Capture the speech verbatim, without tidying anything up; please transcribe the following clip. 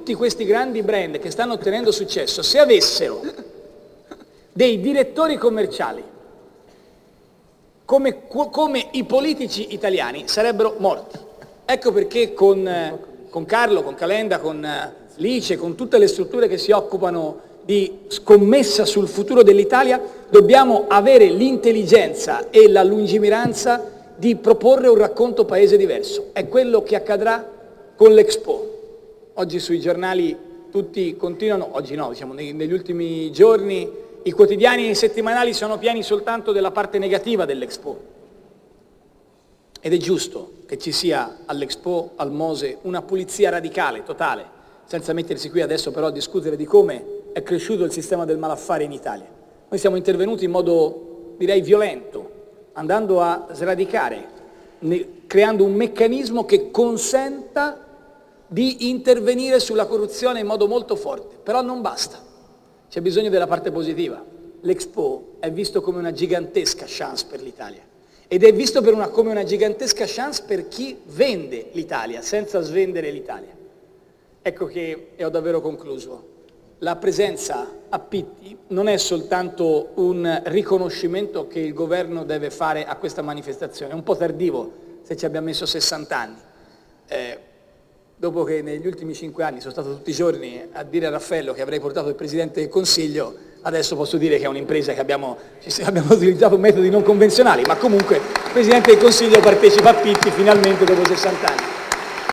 tutti questi grandi brand che stanno ottenendo successo, se avessero dei direttori commerciali come, come i politici italiani, sarebbero morti. Ecco perché con, con Carlo, con Calenda, con Lice, con tutte le strutture che si occupano di scommessa sul futuro dell'Italia, dobbiamo avere l'intelligenza e la lungimiranza di proporre un racconto paese diverso. È quello che accadrà con l'Expo. Oggi sui giornali tutti continuano, oggi no, diciamo negli ultimi giorni, i quotidiani e i settimanali sono pieni soltanto della parte negativa dell'Expo. Ed è giusto che ci sia all'Expo, al Mose, una pulizia radicale, totale, senza mettersi qui adesso però a discutere di come è cresciuto il sistema del malaffare in Italia. Noi siamo intervenuti in modo, direi, violento, andando a sradicare, creando un meccanismo che consenta di intervenire sulla corruzione in modo molto forte. Però non basta, c'è bisogno della parte positiva. L'Expo è visto come una gigantesca chance per l'Italia ed è visto per una, come una gigantesca chance per chi vende l'Italia senza svendere l'Italia. Ecco che, e ho davvero concluso, la presenza a Pitti non è soltanto un riconoscimento che il governo deve fare a questa manifestazione, è un po' tardivo se ci abbiamo messo sessanta anni. Eh, dopo che negli ultimi cinque anni sono stato tutti i giorni a dire a Raffaello che avrei portato il Presidente del Consiglio, adesso posso dire che è un'impresa che abbiamo, abbiamo utilizzato metodi non convenzionali, ma comunque il Presidente del Consiglio partecipa a Pitti finalmente dopo sessanta anni.